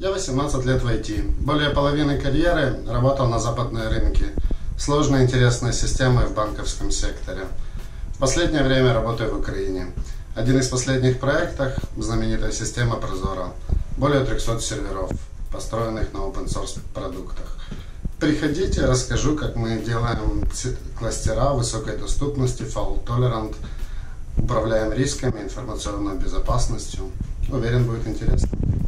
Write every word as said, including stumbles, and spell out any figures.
Я восемнадцать лет в ай ти. Более половины карьеры работал на западные рынки. Сложные интересные системы в банковском секторе. В последнее время работаю в Украине. Один из последних проектов – знаменитая система Прозоро. Более трёхсот серверов, построенных на open source продуктах. Приходите, расскажу, как мы делаем кластера высокой доступности, fault-tolerant, управляем рисками, информационной безопасностью. Уверен, будет интересно.